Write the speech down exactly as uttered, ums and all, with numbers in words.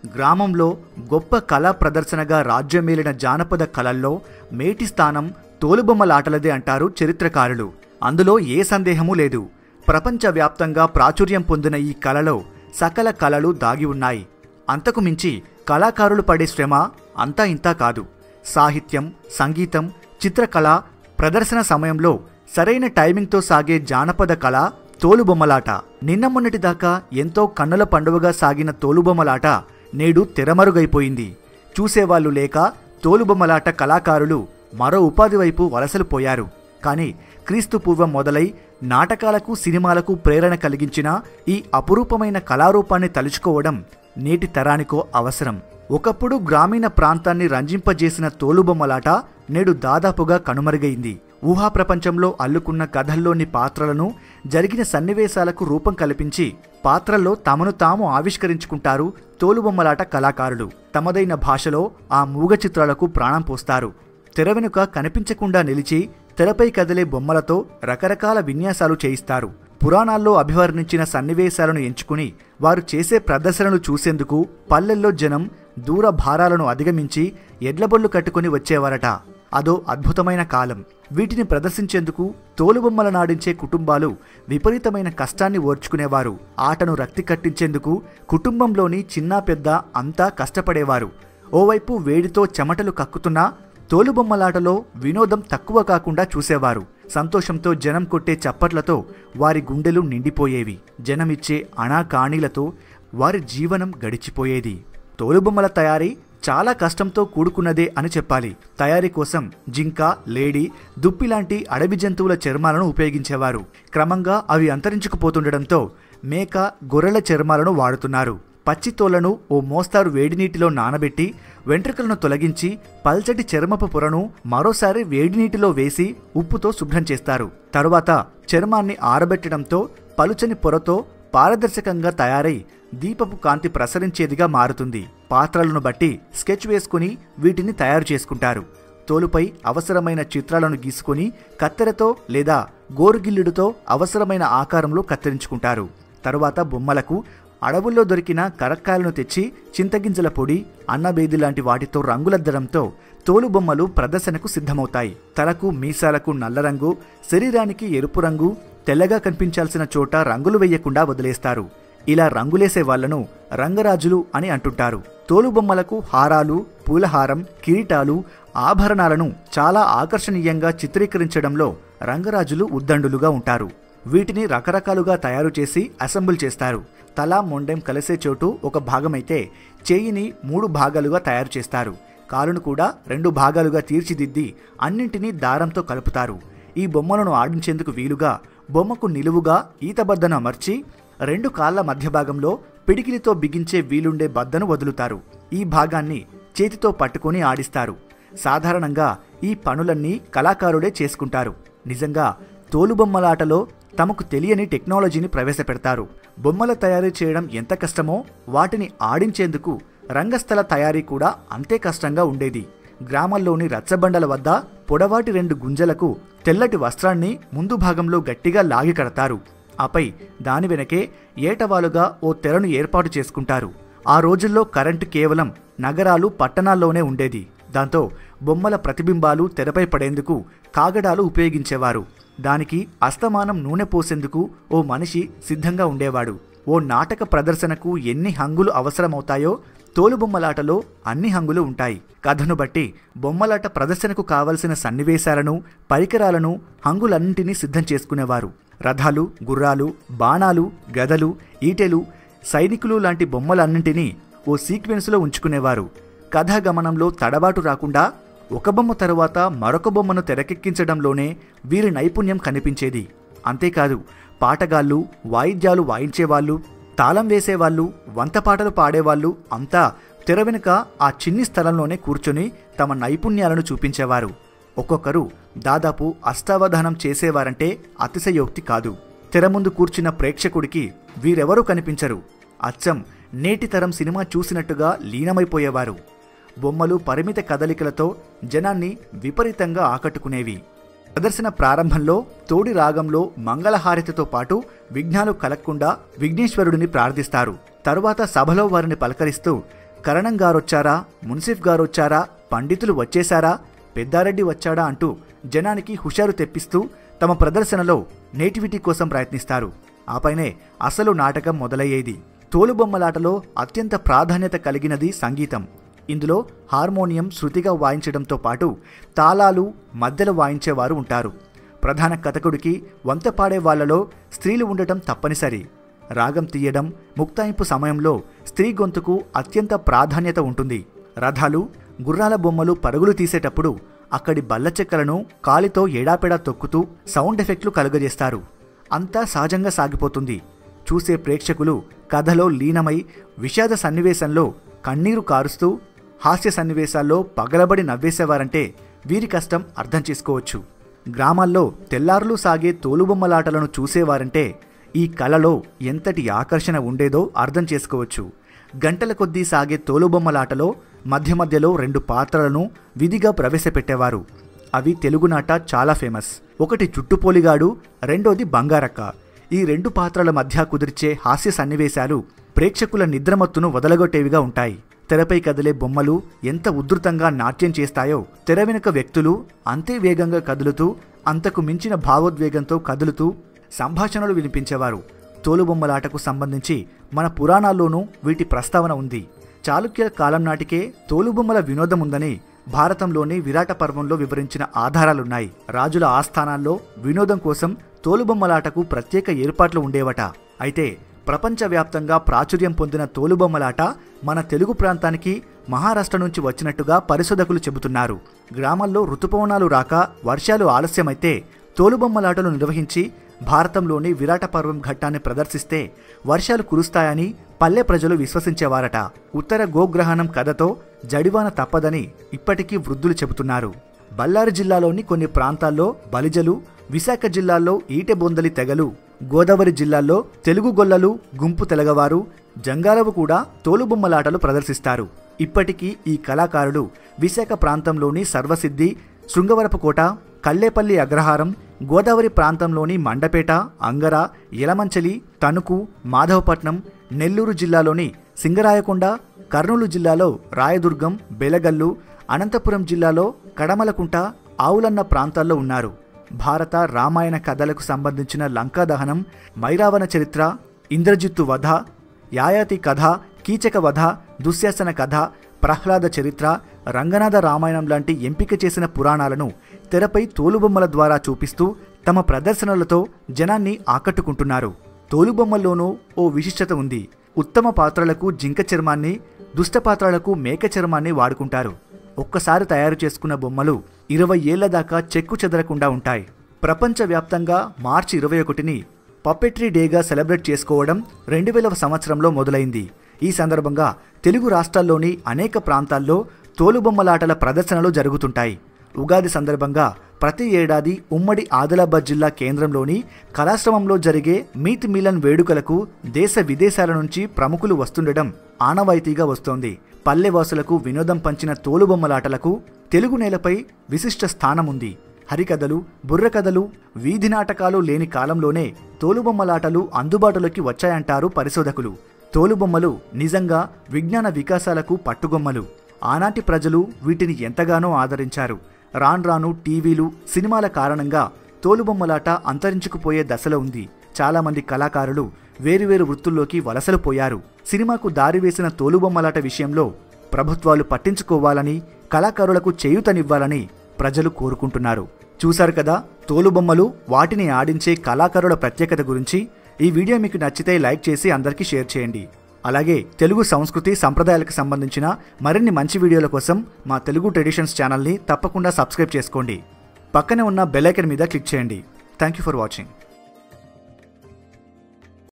గ్రామంలో గొప్ప కళా ప్రదర్శనగా రాజ్యమేలిన జానపద కళల్లో మేటి స్థానం తోలుబొమ్మలాటలదే అంటారు చరిత్రకారులు. అందులో ఏ సందేహమూ లేదు. ప్రపంచవ్యాప్తంగా ప్రాచుర్యం పొందిన ఈ కళలో సకల కళలు దాగి ఉన్నాయి. అంతకు మించి కళాకారులు పడే శ్రమ అంతా ఇంతా కాదు. సాహిత్యం, సంగీతం, చిత్రకళ ప్రదర్శన సమయంలో సరైన టైమింగ్తో సాగే జానపద కళ తోలుబొమ్మలాట. నిన్న మొన్నటిదాకా ఎంతో కన్నుల పండువగా సాగిన తోలుబొమ్మలాట నేడు తెరమరుగైపోయింది. చూసేవాళ్లు లేక తోలుబొమ్మలాట కళాకారులు మరో ఉపాధి వైపు వలసలు పోయారు. కానీ క్రీస్తు పూర్వం మొదలై నాటకాలకు, సినిమాలకు ప్రేరణ కలిగించిన ఈ అపురూపమైన కళారూపాన్ని తలుచుకోవడం నేటి తరానికో అవసరం. ఒకప్పుడు గ్రామీణ ప్రాంతాన్ని రంజింపజేసిన తోలుబొమ్మలాట నేడు దాదాపుగా కనుమరుగైంది. ఊహా ప్రపంచంలో అల్లుకున్న కథల్లోని పాత్రలను జరిగిన సన్నివేశాలకు రూపం కల్పించి పాత్రల్లో తమను తాము ఆవిష్కరించుకుంటారు తోలుబొమ్మలాట కళాకారులు. తమదైన భాషలో ఆ మూగ చిత్రాలకు ప్రాణం పోస్తారు. తెర వెనుక కనిపించకుండా నిలిచి తెరపై కదిలే బొమ్మలతో రకరకాల విన్యాసాలు చేయిస్తారు. పురాణాల్లో అభివర్ణించిన సన్నివేశాలను ఎంచుకుని వారు చేసే ప్రదర్శనలు చూసేందుకు పల్లెల్లో జనం దూర భారాలను అధిగమించి ఎడ్లబొళ్లు కట్టుకుని వచ్చేవారట. అదో అద్భుతమైన కాలం. వీటిని ప్రదర్శించేందుకు తోలుబొమ్మల నాడించే కుటుంబాలు విపరీతమైన కష్టాన్ని ఓర్చుకునేవారు. ఆటను రక్తి కట్టించేందుకు కుటుంబంలోని చిన్నా పెద్ద అంతా కష్టపడేవారు. ఓవైపు వేడితో చెమటలు కక్కుతున్నా తోలుబొమ్మలాటలో వినోదం తక్కువ కాకుండా చూసేవారు. సంతోషంతో జనం కొట్టే చప్పట్లతో వారి గుండెలు నిండిపోయేవి. జనమిచ్చే అణాకాణీలతో వారి జీవనం గడిచిపోయేది. తోలుబొమ్మల తయారీ చాలా కష్టంతో కూడుకున్నదే అని చెప్పాలి. తయారీ కోసం జింక, లేడి, దుప్పి లాంటి అడవి జంతువుల చర్మాలను ఉపయోగించేవారు. క్రమంగా అవి అంతరించుకుపోతుండటంతో మేక, గొర్రెల చర్మాలను వాడుతున్నారు. పచ్చి తోళ్లను ఓ మోస్తారు వేడినీటిలో నానబెట్టి వెంట్రుకలను తొలగించి పల్చటి చర్మపు పొరను మరోసారి వేడినీటిలో వేసి ఉప్పుతో శుభ్రం చేస్తారు. తరువాత చర్మాన్ని ఆరబెట్టడంతో పలుచని పొరతో పారదర్శకంగా తయారై దీపపు కాంతి ప్రసరించేదిగా మారుతుంది. పాత్రలను బట్టి స్కెచ్ వేసుకుని వీటిని తయారు చేసుకుంటారు. తోలుపై అవసరమైన చిత్రాలను గీసుకొని కత్తెరతో లేదా గోరుగిల్లుడుతో అవసరమైన ఆకారంలో కత్తిరించుకుంటారు. తరువాత బొమ్మలకు అడవుల్లో దొరికిన కరక్కాయలను తెచ్చి చింతగింజల పొడి, అన్నబేది లాంటి వాటితో రంగులద్దడంతో తోలుబొమ్మలు ప్రదర్శనకు సిద్ధమవుతాయి. తలకు, మీసాలకు నల్ల రంగు, శరీరానికి ఎరుపు రంగు, తెల్లగా కనిపించాల్సిన చోట రంగులు వేయకుండా వదిలేస్తారు. ఇలా రంగులేసే వాళ్లను రంగరాజులు అని అంటుంటారు. తోలుబొమ్మలకు హారాలు, పూలహారం, కిరీటాలు, ఆభరణాలను చాలా ఆకర్షణీయంగా చిత్రీకరించడంలో రంగరాజులు ఉద్దండులుగా ఉంటారు. వీటిని రకరకాలుగా తయారు చేసి అసెంబుల్ చేస్తారు. తల, మొండెం కలిసే చోటు ఒక భాగమైతే చేయిని మూడు భాగాలుగా తయారు చేస్తారు. కాలును కూడా రెండు భాగాలుగా తీర్చిదిద్ది అన్నింటినీ దారంతో కలుపుతారు. ఈ బొమ్మలను ఆడించేందుకు వీలుగా బొమ్మకు నిలువుగా ఈతబద్దను అమర్చి రెండు కాళ్ల మధ్య భాగంలో పిడికిలితో బిగించే వీలుండే బద్దను వదులుతారు. ఈ భాగాన్ని చేతితో పట్టుకొని ఆడిస్తారు. సాధారణంగా ఈ పనులన్నీ కళాకారుడే చేసుకుంటారు. నిజంగా తోలుబొమ్మలాటలో తమకు తెలియని టెక్నాలజీని ప్రవేశపెడతారు. బొమ్మల తయారీ చేయడం ఎంత కష్టమో వాటిని ఆడించేందుకు రంగస్థల తయారీ కూడా అంతే కష్టంగా ఉండేది. గ్రామాల్లోని రచ్చబండల వద్ద పొడవాటి రెండు గుంజలకు తెల్లటి వస్త్రాన్ని ముందు భాగంలో గట్టిగా లాగి కడతారు. ఆపై దాని వెనకే ఏటవాలుగా ఓ తెరను ఏర్పాటు చేసుకుంటారు. ఆ రోజుల్లో కరెంటు కేవలం నగరాలు, పట్టణాల్లోనే ఉండేది. దాంతో బొమ్మల ప్రతిబింబాలు తెరపై పడేందుకు కాగడాలు ఉపయోగించేవారు. దానికి అస్తమానం నూనె పోసేందుకు ఓ మనిషి సిద్ధంగా ఉండేవాడు. ఓ నాటక ప్రదర్శనకు ఎన్ని హంగులు అవసరమవుతాయో తోలుబొమ్మలాటలో అన్ని హంగులు ఉంటాయి. కథను బట్టి బొమ్మలాట ప్రదర్శనకు కావలసిన సన్నివేశాలను, పరికరాలను, హంగులన్నింటినీ సిద్ధం చేసుకునేవారు. రథాలు, గుర్రాలు, బాణాలు, గదలు, ఈటెలు, సైనికులు లాంటి బొమ్మలన్నింటినీ ఓ సీక్వెన్స్లో ఉంచుకునేవారు. కథాగమనంలో తడబాటు రాకుండా ఒక బొమ్మ తరువాత మరొక బొమ్మను తెరకెక్కించడంలోనే వీరి నైపుణ్యం కనిపించేది. అంతేకాదు పాటగాళ్ళు, వాయిద్యాలు వాయించేవాళ్ళు, తాళం వేసేవాళ్ళు, వంతపాటలు పాడేవాళ్ళు అంతా తెర వెనుక ఆ చిన్ని స్థలంలోనే కూర్చొని తమ నైపుణ్యాలను చూపించేవారు. ఒక్కొక్కరు దాదాపు అష్టావధానం చేసేవారంటే అతిశయోక్తి కాదు. తెర ముందు కూర్చున్న ప్రేక్షకుడికి వీరెవరూ కనిపించరు. అచ్చం నేటి తరం సినిమా చూసినట్టుగా లీనమైపోయేవారు. బొమ్మలు పరిమిత కదలికలతో జనాన్ని విపరీతంగా ఆకట్టుకునేవి. ప్రదర్శన ప్రారంభంలో తోడి రాగంలో మంగళహారతితో పాటు విఘ్నాలు కలగకుండా విఘ్నేశ్వరుడిని ప్రార్థిస్తారు. తరువాత సభలో వారిని పలకరిస్తూ కరణం గారొచ్చారా, మున్సిఫ్ గారొచ్చారా, పండితులు వచ్చేశారా, పెద్దారెడ్డి వచ్చాడా అంటూ జనానికి హుషారు తెప్పిస్తూ తమ ప్రదర్శనలో నేటివిటీ కోసం ప్రయత్నిస్తారు. ఆపైనే అసలు నాటకం మొదలయ్యేది. తోలుబొమ్మలాటలో అత్యంత ప్రాధాన్యత కలిగినది సంగీతం. ఇందులో హార్మోనియం శృతిగా వాయించడంతో పాటు తాళాలు మధ్యలో వాయించేవారు ఉంటారు. ప్రధాన కథకుడికి వంత పాడే వాళ్లలో స్త్రీలు ఉండటం తప్పనిసరి. రాగం తీయడం, ముక్తాయింపు సమయంలో స్త్రీ గొంతుకు అత్యంత ప్రాధాన్యత ఉంటుంది. రథాలు, గుర్రాల బొమ్మలు పరుగులు తీసేటప్పుడు అక్కడి బల్ల చెక్కలను కాలితో ఎడాపెడా తొక్కుతూ సౌండ్ ఎఫెక్ట్లు కలుగజేస్తారు. అంతా సహజంగా సాగిపోతుంది. చూసే ప్రేక్షకులు కథలో లీనమై విషాద సన్నివేశంలో కన్నీరు కారుస్తూ, హాస్య సన్నివేశాల్లో పగలబడి నవ్వేసేవారంటే వీరి కష్టం అర్థం చేసుకోవచ్చు. గ్రామాల్లో తెల్లారులు సాగే తోలుబొమ్మలాటలను చూసేవారంటే ఈ కళలో ఎంతటి ఆకర్షణ ఉండేదో అర్థం చేసుకోవచ్చు. గంటల కొద్దీ సాగే తోలుబొమ్మలాటలో మధ్య మధ్యలో రెండు పాత్రలను విధిగా ప్రవేశపెట్టేవారు. అవి తెలుగునాట చాలా ఫేమస్. ఒకటి జుట్టుపోలిగాడు, రెండోది బంగారక్క. ఈ రెండు పాత్రల మధ్య కుదిర్చే హాస్య సన్నివేశాలు ప్రేక్షకుల నిద్రమత్తును వదలగొట్టేవిగా ఉంటాయి. తెరపై కదిలే బొమ్మలు ఎంత ఉధృతంగా నాట్యం చేస్తాయో, తెర వెనుక వ్యక్తులు అంతే వేగంగా కదులుతూ, అంతకు మించిన భావోద్వేగంతో కదులుతూ సంభాషణలు వినిపించేవారు. తోలుబొమ్మలాటకు సంబంధించి మన పురాణాల్లోనూ వీటి ప్రస్తావన ఉంది. చాళుక్యుల కాలం నాటికే తోలుబొమ్మల వినోదం ఉందని భారతంలోని విరాట పర్వంలో వివరించిన ఆధారాలున్నాయి. రాజుల ఆస్థానాల్లో వినోదం కోసం తోలుబొమ్మలాటకు ప్రత్యేక ఏర్పాట్లు ఉండేవట. అయితే ప్రపంచవ్యాప్తంగా ప్రాచుర్యం పొందిన తోలుబొమ్మలాట మన తెలుగు ప్రాంతానికి మహారాష్ట్ర నుంచి వచ్చినట్టుగా పరిశోధకులు చెబుతున్నారు. గ్రామాల్లో ఋతుపవనాలు రాక వర్షాలు ఆలస్యమైతే తోలుబొమ్మలాటలు నిర్వహించి భారతంలోని విరాట పర్వం ఘట్టాన్ని ప్రదర్శిస్తే వర్షాలు కురుస్తాయని పల్లె ప్రజలు విశ్వసించేవారట. ఉత్తర గోగ్రహణం కథతో జడివాన తప్పదని ఇప్పటికీ వృద్ధులు చెబుతున్నారు. బళ్ళారి జిల్లాలోని కొన్ని ప్రాంతాల్లో బలిజలు, విశాఖ జిల్లాల్లో ఈటెబొందలి తెగలు, గోదావరి జిల్లాల్లో తెలుగు గొల్లలు, గుంపు తెలగవారు, జంగాలవు కూడా తోలుబొమ్మలాటలు ప్రదర్శిస్తారు. ఇప్పటికీ ఈ కళాకారులు విశాఖ ప్రాంతంలోని సర్వసిద్ధి, శృంగవరపుకోట, కల్లేపల్లి అగ్రహారం, గోదావరి ప్రాంతంలోని మండపేట, అంగర, యలమంచలి, తణుకు, మాధవపట్నం, నెల్లూరు జిల్లాలోని సింగరాయకొండ, కర్నూలు జిల్లాలో రాయదుర్గం, బెలగల్లు, అనంతపురం జిల్లాలో కడమలకుంట, ఆవులన్న ప్రాంతాల్లో ఉన్నారు. భారత రామాయణ కథలకు సంబంధించిన లంకా దహనం, మైరావణ చరిత్ర, ఇంద్రజిత్తు వధ, యాయాతి కథ, కీచక వధ, దుశ్శాసన కథ, ప్రహ్లాద చరిత్ర, రంగనాథ రామాయణం లాంటి ఎంపిక చేసిన పురాణాలను తెరపై తోలుబొమ్మల ద్వారా చూపిస్తూ తమ ప్రదర్శనలతో జనాన్ని ఆకట్టుకుంటున్నారు. తోలుబొమ్మల్లోనూ ఓ విశిష్టత ఉంది. ఉత్తమ పాత్రలకు జింక చర్మాన్ని, దుష్ట పాత్రలకు మేక చర్మాన్ని వాడుకుంటారు. ఒక్కసారి తయారు చేసుకున్న బొమ్మలు ఇరవై ఏళ్ల దాకా చెక్కు చెదరకుండా ఉంటాయి. ప్రపంచవ్యాప్తంగా మార్చి ఇరవై ఒకటిని పప్పెట్రీ డేగా సెలబ్రేట్ చేసుకోవడం రెండు వేల సంవత్సరంలో మొదలైంది. ఈ సందర్భంగా తెలుగు రాష్ట్రాల్లోని అనేక ప్రాంతాల్లో తోలుబొమ్మలాటల ప్రదర్శనలు జరుగుతుంటాయి. ఉగాది సందర్భంగా ప్రతి ఏడాది ఉమ్మడి ఆదిలాబాద్ జిల్లా కేంద్రంలోని కళాశ్రమంలో జరిగే మీత్ మిలన్ వేడుకలకు దేశ విదేశాల నుంచి ప్రముఖులు వస్తుండడం ఆనవాయితీగా వస్తోంది. పల్లెవాసులకు వినోదం పంచిన తోలుబొమ్మలాటలకు తెలుగు నేలపై విశిష్ట స్థానముంది. హరికథలు, బుర్రకథలు, వీధి నాటకాలు లేని కాలంలోనే తోలుబొమ్మలాటలు అందుబాటులోకి వచ్చాయంటారు పరిశోధకులు. తోలుబొమ్మలు నిజంగా విజ్ఞాన వికాసాలకు పట్టుగొమ్మలు. ఆనాటి ప్రజలు వీటిని ఎంతగానో ఆదరించారు. రాన్రాను టీవీలు, సినిమాల కారణంగా తోలుబొమ్మలాట అంతరించుకుపోయే దశలో ఉంది. చాలామంది కళాకారులు వేరువేరు వృత్తుల్లోకి వలసలు పోయారు. సినిమాకు దారివేసిన తోలుబొమ్మలాట విషయంలో ప్రభుత్వాలు పట్టించుకోవాలని, కళాకారులకు చేయూతనివ్వాలని ప్రజలు కోరుకుంటున్నారు. చూశారు కదా తోలుబొమ్మలు, వాటిని ఆడించే కళాకారుల ప్రత్యేకత గురించి. ఈ వీడియో మీకు నచ్చితే లైక్ చేసి అందరికీ షేర్ చేయండి. అలాగే తెలుగు సంస్కృతి సంప్రదాయాలకు సంబంధించిన మరిన్ని మంచి వీడియోల కోసం మా తెలుగు ట్రెడిషన్స్ ఛానల్ని తప్పకుండా సబ్స్క్రైబ్ చేసుకోండి. పక్కనే ఉన్న బెల్ ఐకాన్ మీద క్లిక్ చేయండి. Thank you for watching.